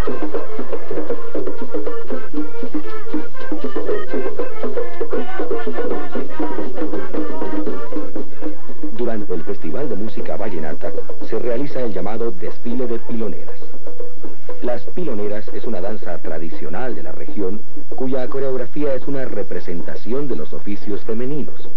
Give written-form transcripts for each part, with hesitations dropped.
Durante el Festival de Música Vallenata se realiza el llamado Desfile de Piloneras. Las piloneras es una danza tradicional de la región cuya coreografía es una representación de los oficios femeninos.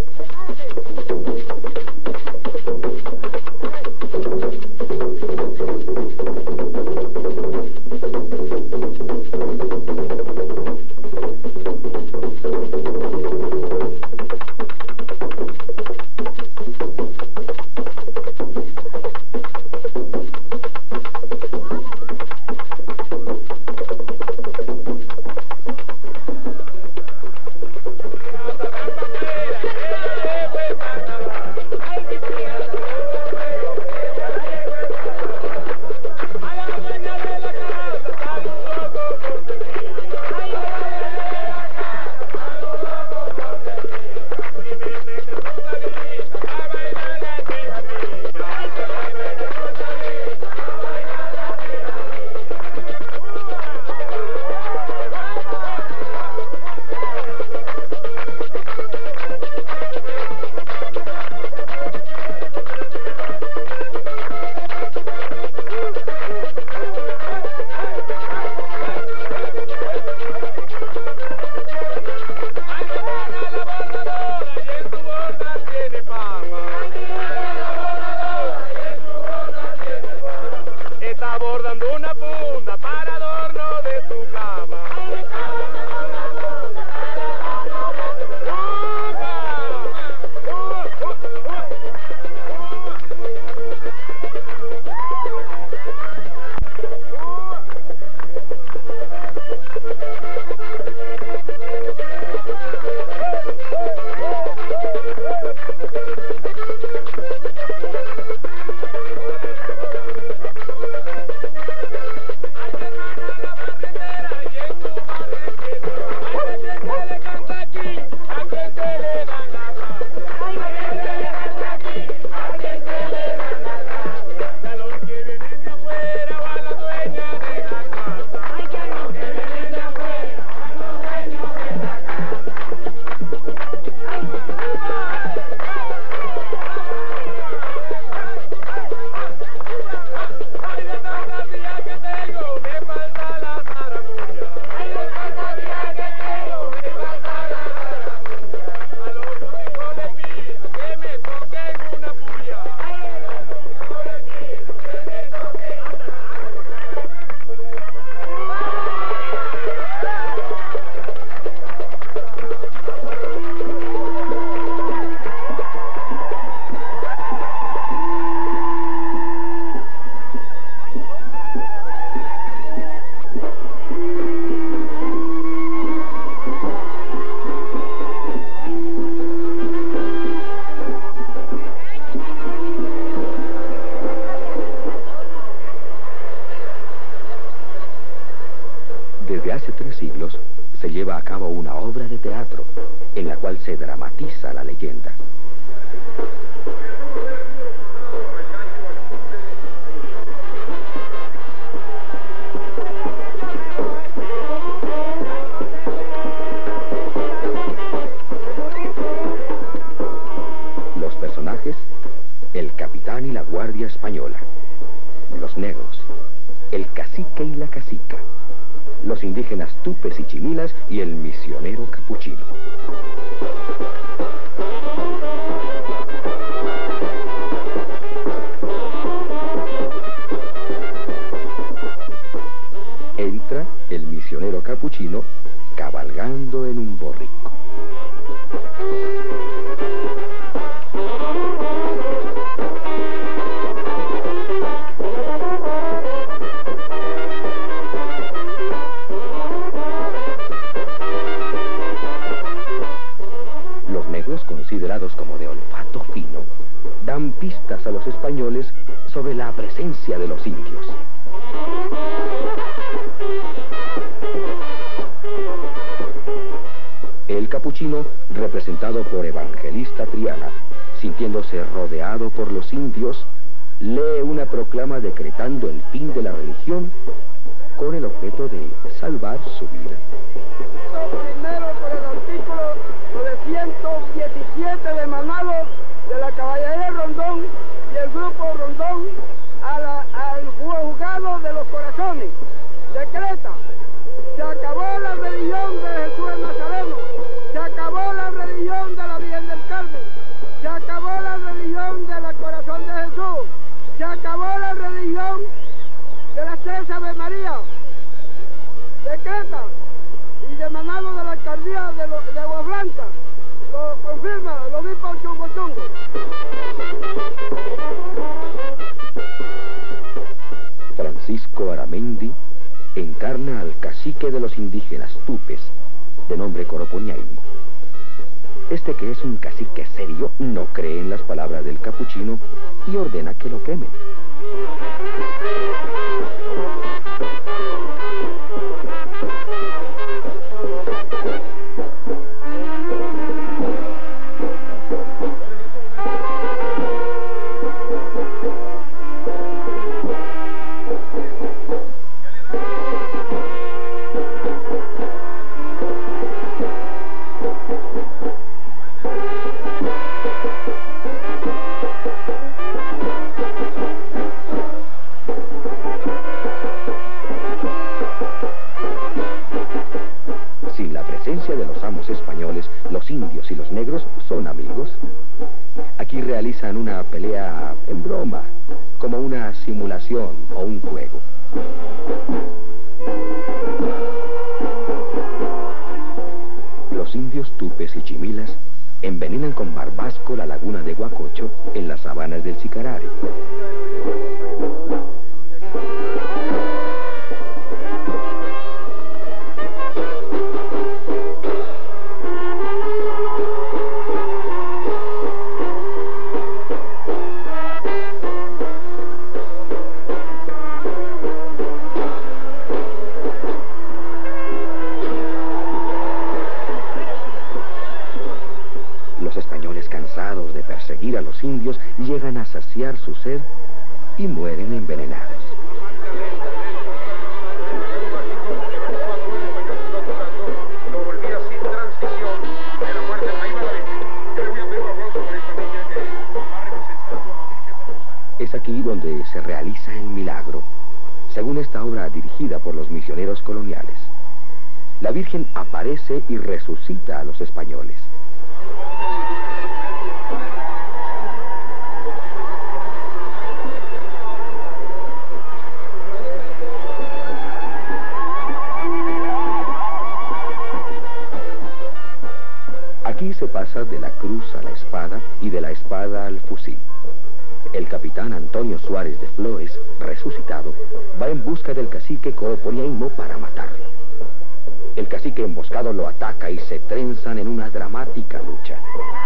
Desde hace 3 siglos se lleva a cabo una obra de teatro en la cual se dramatiza la leyenda. Los personajes: el capitán y la guardia española, los negros, el cacique y la cacica, los indígenas tupes y chimilas y el misionero capuchino. Entra el misionero capuchino cabalgando en un borrico. Considerados como de olfato fino, dan pistas a los españoles sobre la presencia de los indios. El capuchino, representado por Evangelista Triana, sintiéndose rodeado por los indios, lee una proclama decretando el fin de la religión con objeto de salvar su vida. Primero por el artículo 917 de Manalo de la Caballería Rondón y el Grupo Rondón al juzgado de los corazones. Decreta: se acabó la religión de Jesús el Nazareno, se acabó la religión de la Virgen del Carmen, se acabó la religión del Corazón de Jesús, se acabó la religión de las tres Ave María. Decreta, y de Manalo de la alcaldía de Agua Blanca, lo confirma el obispo Chungo Chungo. Francisco Aramendi encarna al cacique de los indígenas Tupes, de nombre Coroponiaino. Este, que es un cacique serio, no cree en las palabras del capuchino y ordena que lo quemen. Sin la presencia de los amos españoles, los indios y los negros son amigos. Aquí realizan una pelea en broma, como una simulación o un juego. Los indios Tupes y Chimilas envenenan con barbasco la laguna de Huacocho en las sabanas del Sicarare. Los españoles, cansados de perseguir a los indios, llegan a saciar su sed y mueren envenenados. Es aquí donde se realiza el milagro, según esta obra dirigida por los misioneros coloniales. La Virgen aparece y resucita a los españoles. Aquí se pasa de la cruz a la espada y de la espada al fusil. El capitán Antonio Suárez de Flores, resucitado, va en busca del cacique Coroponiaino para matarlo. El cacique emboscado lo ataca y se trenzan en una dramática lucha.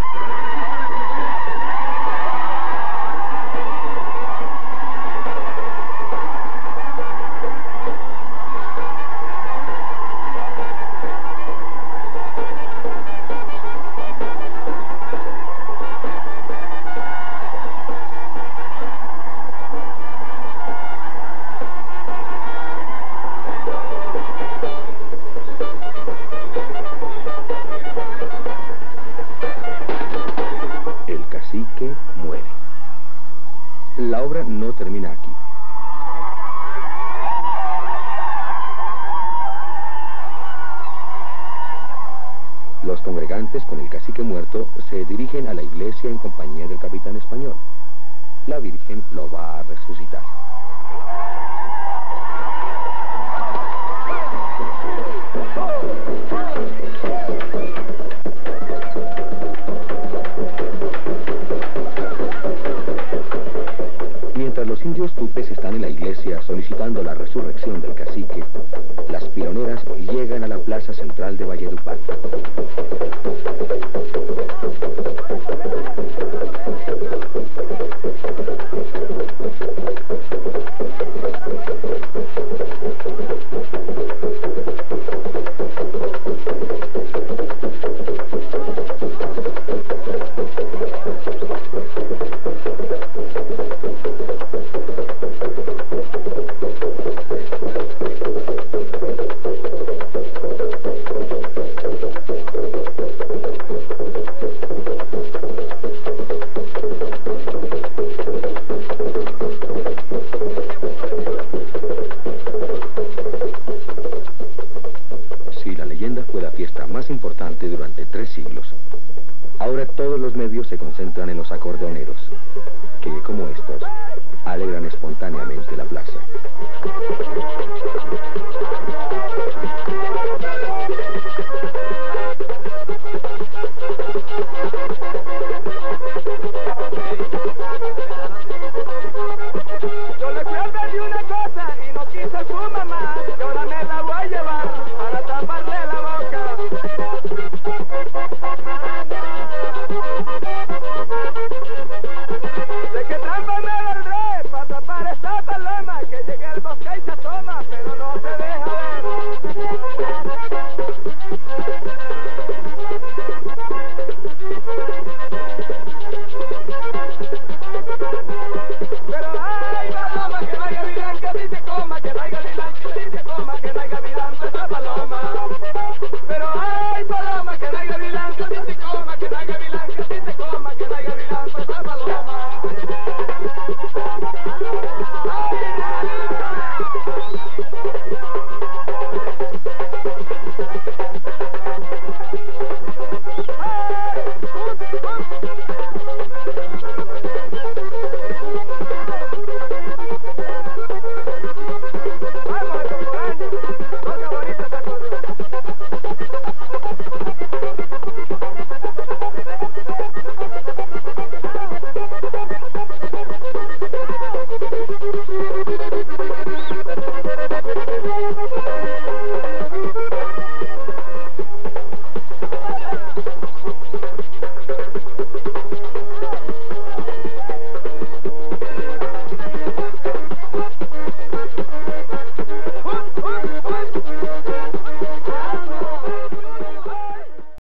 Cacique muere. La obra no termina aquí. Los congregantes, con el cacique muerto, se dirigen a la iglesia en compañía del capitán español. La Virgen lo va a resucitar. Mientras los indios Tupes están en la iglesia solicitando la resurrección del cacique, las piloneras llegan a la plaza central de Valledupar. más importante durante 3 siglos. Ahora todos los medios se concentran en los acordeoneros, que, como estos, alegran espontáneamente la plaza. Yo le fui a pedir una cosa y no quiso su mamá, y ahora me la voy a llevar para taparle la boca. De que trampa me valdré para tapar esta paloma, que llegue al bosque y se asoma, pero no se deja ver. Pero ay, paloma, que no haya gavilán, que a ti se coma, que no haya gavilán, que a ti se coma, que no haya gavilán, esa paloma. Pero ay, paloma, que no haya gavilán, que a ti se coma, que no haya gavilán, que a ti se coma, que no haya gavilán, esa paloma. Ay,